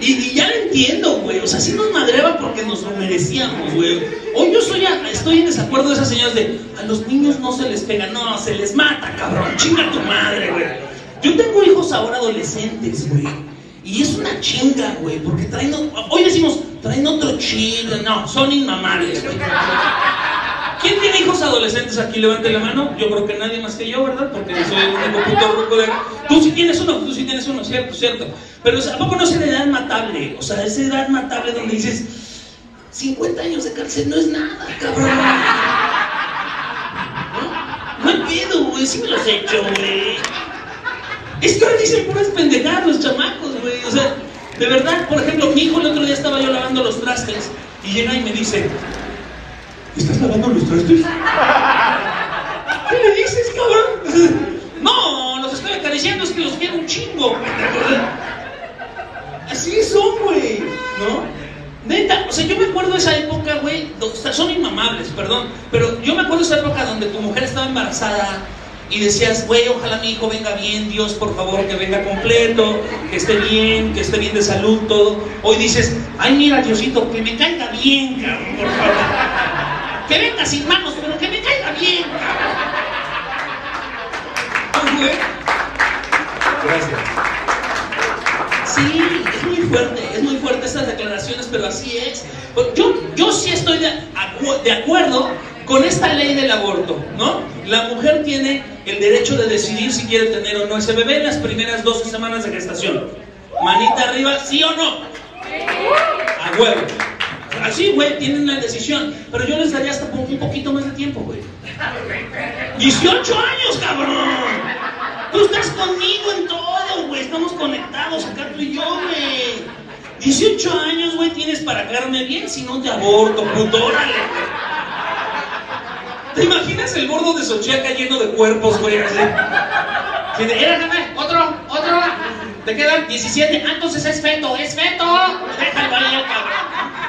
Y ya lo entiendo, güey. O sea, sí nos madreaba porque nos lo merecíamos, güey. Hoy yo estoy en desacuerdo de esas señoras de a los niños no se les pega, no, se les mata, cabrón. Chinga tu madre, güey. Yo tengo hijos ahora adolescentes, güey. Y es una chinga, güey, porque hoy decimos, traen otro chingo. No, son inmamables, güey. ¿Quién tiene hijos adolescentes aquí? Levante la mano. Yo creo que nadie más que yo, ¿verdad? Porque soy el único puto ruco de... Tú sí tienes uno, cierto. Pero ¿a poco no es una edad matable? O sea, esa edad matable donde dices 50 años de cárcel no es nada, cabrón. No hay pedo, güey, sí me los he hecho, güey. Es que ahora dicen puras pendejadas los chamacos, güey. O sea, de verdad, por ejemplo, mi hijo el otro día estaba yo lavando los trastes y llega y me dice, ¿estás lavando los trastes? ¿Qué le dices, cabrón? No, los estoy acariciando, es que los quiero un chingo. Así son, güey, ¿no? Neta, o sea, yo me acuerdo de esa época, güey, son inmamables, perdón, pero yo me acuerdo de esa época donde tu mujer estaba embarazada y decías, güey, ojalá mi hijo venga bien, Dios, por favor, que venga completo, que esté bien de salud, todo. Hoy dices, ay, mira, Diosito, que me caiga bien, cabrón, por favor. Que venga sin manos, pero que me caiga bien, cabrón. Güey. Gracias. Sí, es muy fuerte estas declaraciones, pero así es. Yo sí estoy de acuerdo con esta ley del aborto, ¿no? La mujer tiene el derecho de decidir si quiere tener o no ese bebé en las primeras 12 semanas de gestación. Manita arriba, ¿sí o no? A huevo. Así, güey, tienen la decisión. Pero yo les daría hasta un poquito más de tiempo, güey. 18 años, cabrón. Tú estás conmigo en todo, güey. Estamos conectados acá tú y yo, güey. 18 años, güey, tienes para caerme bien. Si no te aborto, puto, órale. ¿Te imaginas el gordo de Xochiaca lleno de cuerpos, güey? Así. Otro. Te quedan 17. Ah, entonces es feto. Déjalo ahí, cabrón.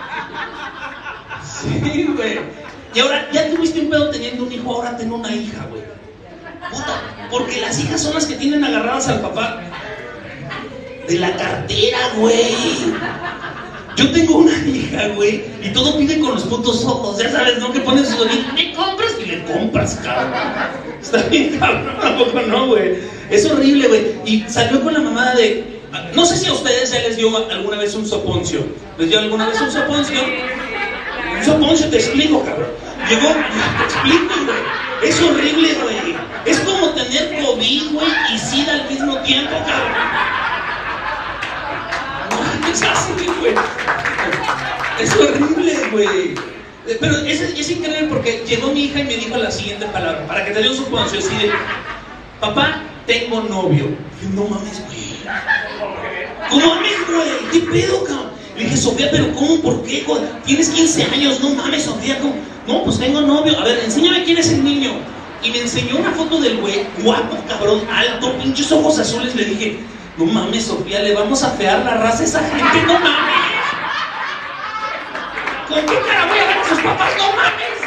Sí, güey. Y ahora, ya tuviste un pedo teniendo un hijo, ahora ten una hija, güey. Puta, porque las hijas son las que tienen agarradas al papá de la cartera, güey. Yo tengo una hija, güey, y todo pide con los putos ojos, ya sabes, ¿no? Que pones su donito, ¿me compras? Y le compras, cabrón. Está bien, cabrón, tampoco no, güey. Es horrible, güey. Y salió con la mamada de... No sé si a ustedes ya les dio alguna vez un soponcio. ¿Les dio alguna vez un soponcio? Un soponcio, te explico, cabrón. Llegó, te explico, güey. Es horrible, güey. Es como tener COVID, güey, y SIDA al mismo tiempo, cabrón. Es así, güey. Es horrible, güey. Pero es increíble porque llegó mi hija y me dijo la siguiente palabra, para que te dé un suponcio así de, papá, tengo novio. Y yo, no mames, güey. ¿Cómo mames, güey? ¿Qué pedo, cabrón? Le dije, Sofía, pero ¿cómo? ¿Por qué, güey? Tienes 15 años, no mames, Sofía, ¿cómo? No, pues tengo novio. A ver, enséñame quién es el niño. Y me enseñó una foto del güey, guapo, cabrón, alto, pinches ojos azules. Le dije, no mames, Sofía, le vamos a fear la raza a esa gente, no mames. ¿Con qué cara voy a ver a sus papás? No mames.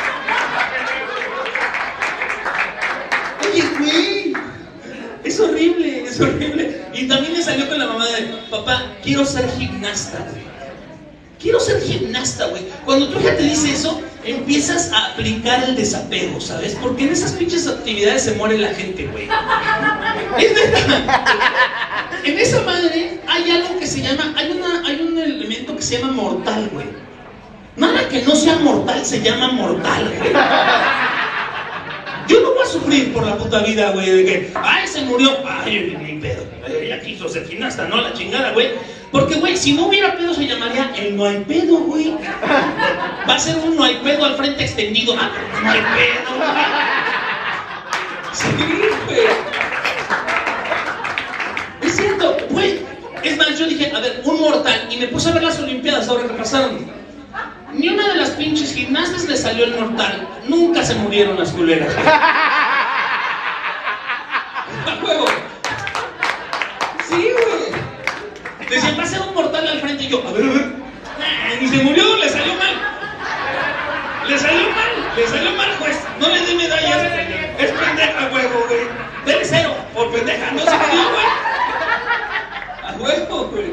Oye, güey, es horrible, es horrible. Y también me salió con la mamá de, papá, quiero ser gimnasta, güey. Quiero ser gimnasta, güey. Cuando tu hija te dice eso, empiezas a aplicar el desapego, ¿sabes? Porque en esas pinches actividades se muere la gente, güey. Es verdad. En esa madre hay algo que se llama, hay un elemento que se llama mortal, güey. Nada que no sea mortal se llama mortal, güey. Yo no voy a sufrir por la puta vida, güey, de que, ay, se murió, ay, ni pedo, ella quiso ser gimnasta, no, la chingada, güey. Porque, güey, si no hubiera pedo se llamaría el no hay pedo, güey. Va a ser un no hay pedo al frente extendido. Ah, no hay pedo, güey. Sí, güey. Es cierto, güey. Es más, yo dije, a ver, un mortal. Y me puse a ver las Olimpiadas ahora que pasaron. Ni una de las pinches gimnastas le salió el mortal. Nunca se murieron las culeras. ¡A huevo! Sí, güey. Decían, va a ser un mortal al frente. Y yo, a ver. Ni se murió, le salió mal. Le salió mal, juez. No le dé medallas. Es pendeja, huevo, güey. Dele 0 por pendeja, no se murió,